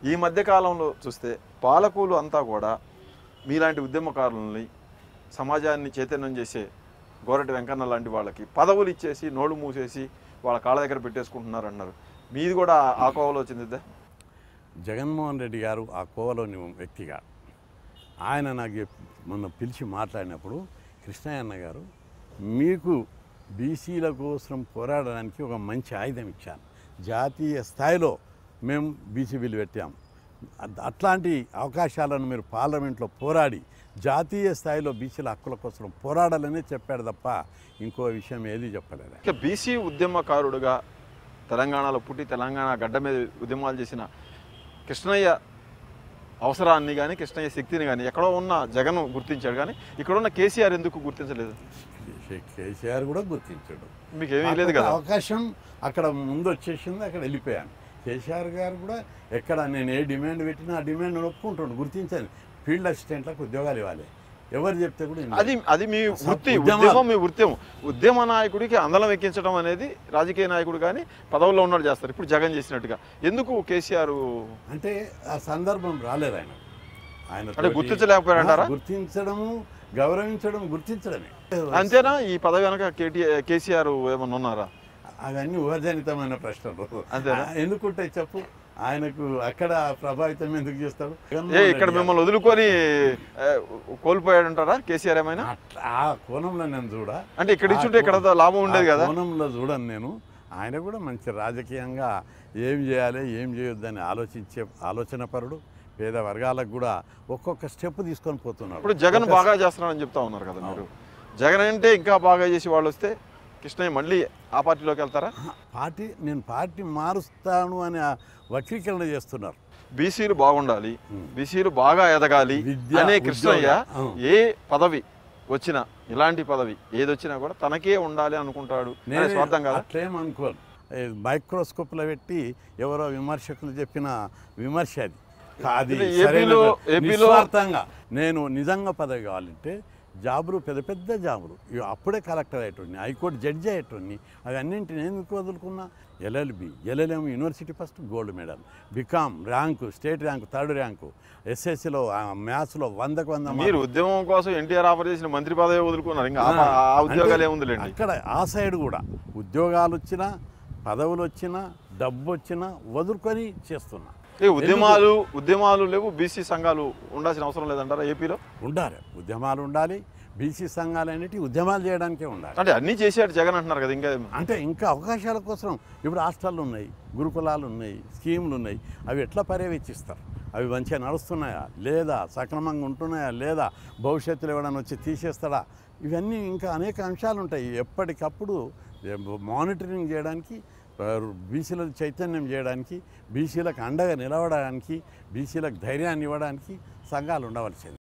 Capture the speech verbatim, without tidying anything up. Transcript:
ఈ మధ్య కాలంలో చూస్తే పాలకులు అంతా కూడా మీలాంటి ఉద్యమకారులని సమాజాన్ని చైతన్యం చేసే గోరటి వెంకన్న లాంటి వాళ్ళకి పదవులు ఇచ్చేసి నోళ్ళు మూసేసి వాళ్ళ కాళ్ళ దగ్గర పెట్టేసుకుంటున్నారు అన్నారు. మీది కూడా ఆ కోవలో వచ్చిందిద్దా? జగన్మోహన్ రెడ్డి గారు ఆ కోవలోని వ్యక్తిగా ఆయన నాకు మొన్న పిలిచి మాట్లాడినప్పుడు కృష్ణయ్య గారు మీకు బీసీల కోసం పోరాడడానికి ఒక మంచి ఆయుధం ఇచ్చాను, జాతీయ స్థాయిలో మేము బీసీ బిల్లు పెట్టాము, అట్లాంటి అవకాశాలను మీరు పార్లమెంట్లో పోరాడి జాతీయ స్థాయిలో బీసీల హక్కుల కోసం పోరాడాలనే చెప్పాడు తప్ప ఇంకో విషయం ఏది చెప్పలేదు. ఇక బీసీ ఉద్యమకారుడుగా తెలంగాణలో పుట్టి తెలంగాణ గడ్డ మీద ఉద్యమాలు చేసిన కృష్ణయ్య అవసరాన్ని కానీ కృష్ణయ్య శక్తిని కానీ ఎక్కడో ఉన్న జగన్ గుర్తించాడు, కానీ ఇక్కడ ఉన్న కేసీఆర్ ఎందుకు గుర్తించలేదు? కేసీఆర్ కూడా గుర్తించాడు. మీకు ఏమీ లేదు కదా అవకాశం, అక్కడ ముందు వచ్చేసింది, అక్కడ వెళ్ళిపోయాను. కేసీఆర్ గారు కూడా ఎక్కడ నేను ఏ డిమాండ్ పెట్టినా ఆ డిమాండ్ ఒప్పుకుంటాడు, గుర్తించాను. ఫీల్డ్ అసిస్టెంట్లకు ఉద్యోగాలు ఇవ్వాలి, ఎవరు చెప్తే కూడా అది అది మీ వృత్తి, ఉద్యమం మీ వృత్తి. ఉద్యమ నాయకుడికి అందలం ఎక్కించడం అనేది రాజకీయ నాయకుడు కానీ పదవుల్లో ఉన్నాడు చేస్తారు. ఇప్పుడు జగన్ చేసినట్టుగా ఎందుకు కేసీఆర్ అంటే ఆ సందర్భం రాలేదు ఆయన ఆయన అంటే గుర్తించలేకపోయారంటారా? గుర్తించడము, గౌరవించడం, గుర్తించడమే అంతేనా? ఈ పదవి వెనక కేటీఆర్ కేసీఆర్ ఏమన్నా ఉన్నారా? అవన్నీ ఊహజనితమైన ప్రశ్నలు. ఎందుకుంటాయి చెప్పు? ఆయనకు అక్కడ ప్రభావితం ఎందుకు చేస్తాడు? ఇక్కడ మిమ్మల్ని వదులుకొని కోల్పోయాడంటారా కేసీఆర్ ఏమైనా? ఆ కోణంలో నేను చూడ అంటే ఇక్కడ ఇచ్చుంటే ఇక్కడ లాభం ఉండేది కదా. కోణంలో చూడను నేను. ఆయన కూడా మంచి రాజకీయంగా ఏం చేయాలి ఏం చేయొద్దని ఆలోచించే ఆలోచన పరుడు. పేద వర్గాలకు కూడా ఒక్కొక్క స్టెప్ తీసుకొని పోతున్నాడు. ఇప్పుడు జగన్ బాగా చేస్తున్నాడని చెప్తా ఉన్నారు కదా మీరు. జగన్ అంటే ఇంకా బాగా చేసి వాళ్ళు వస్తే కృష్ణయ్య మళ్ళీ ఆ పార్టీలోకి వెళ్తారా? పార్టీ నేను పార్టీ మారుస్తాను అని వక్రీకరణ చేస్తున్నారు. బీసీలు బాగుండాలి, బీసీలు బాగా ఎదగాలి అనే కృష్ణయ్య ఏ పదవి వచ్చినా, ఇలాంటి పదవి ఏదొచ్చినా కూడా తనకే ఉండాలి అనుకుంటాడు. స్వార్థం కాదు అట్లేం అనుకోను. మైక్రోస్కోప్లో పెట్టి ఎవరో విమర్శకులు చెప్పిన విమర్శ అది కాదు. స్వార్థంగా నేను నిజంగా పదవి కావాలంటే జాబులు, పెద్ద పెద్ద జాబులు, అప్పుడే కలెక్టర్ అయ్యేటోడిని, హైకోర్టు జడ్జి అయ్యేటోడిని, అవి అన్నింటిని ఎందుకు వదులుకున్నా? LLB, LLM university first gold medal, BCom rank, state rank, third rank, ఎస్ఎస్సిలో మ్యాథ్స్లో వందకు వంద. మీరు ఉద్యమం కోసం ఎన్టీఆర్ ఆఫర్ చేసిన మంత్రి పదవి వదులుకున్నారు, ఇంకా ఆ ఉద్యోగాలు ఏముందిలేండి. అక్కడ ఆ సైడ్ కూడా ఉద్యోగాలు వచ్చినా, పదవులు వచ్చినా, డబ్బు వచ్చినా వదులుకొని చేస్తున్నా. ఉద్యమాలు ఉద్యమాలు లేవు, బీసీ సంఘాలు ఉండాల్సిన అవసరం లేదంటారా? ఏపీలో ఉండాలి, ఉద్యమాలు ఉండాలి. బీసీ సంఘాలు అనేవి ఉద్యమాలు చేయడానికే ఉండాలి. అంటే అన్నీ చేసాడు జగన్ అంటున్నారు కదా. ఇంకా అంటే ఇంకా అవకాశాల కోసం ఇప్పుడు హాస్టళ్ళు ఉన్నాయి, గురుకులాలు ఉన్నాయి, స్కీములు ఉన్నాయి. అవి ఎట్లా పర్యవేక్షిస్తారు? అవి మంచిగా నడుస్తున్నాయా లేదా, సక్రమంగా ఉంటున్నాయా లేదా, భవిష్యత్తులో ఎవడన్నా వచ్చి తీసేస్తాడా? ఇవన్నీ ఇంకా అనేక అంశాలు ఉంటాయి. ఎప్పటికప్పుడు మానిటరింగ్ చేయడానికి, బీసీలకు చైతన్యం చేయడానికి, బీసీలకు అండగా నిలవడానికి, బీసీలకు ధైర్యాన్ని ఇవ్వడానికి సంఘాలు ఉండవలసింది.